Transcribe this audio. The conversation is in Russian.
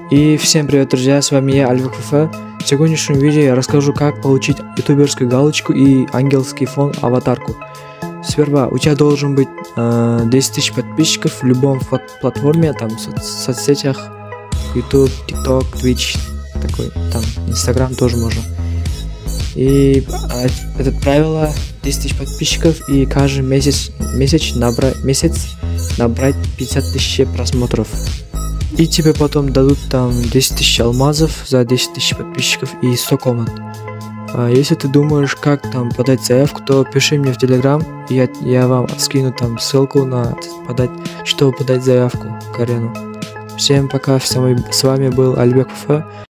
И всем привет, друзья, с вами я, Альбек ФФ. В сегодняшнем видео я расскажу, как получить ютуберскую галочку и ангельский фон аватарку. Сперва у тебя должен быть 10 тысяч подписчиков в любом платформе, там соцсетях, YouTube, TikTok, Twitch, такой, там Instagram тоже можно. И это правило 10 тысяч подписчиков и каждый месяц набрать 50 тысяч просмотров. И тебе потом дадут там 10 тысяч алмазов за 10 тысяч подписчиков и 100 комнат. Если ты думаешь, как там подать заявку, то пиши мне в Telegram, и я вам скину там ссылку на чтобы подать заявку к Арену. Всем пока, с вами был Альбек ФФ.